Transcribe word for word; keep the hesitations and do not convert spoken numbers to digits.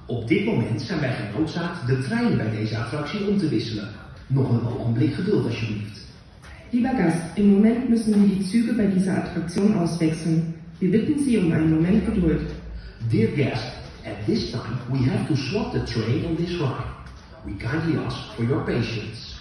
Op dit moment zijn wij genoodzaakt de treinen bij deze attractie om te wisselen. Nog een ogenblik geduld alsjeblieft. Lieber Gast, im Moment müssen wir die Züge bei dieser Attraktion auswechseln. Wir bitten Sie um einen Moment Geduld. Dear guest, at this time we have to swap the train on this ride. We kindly ask for your patience.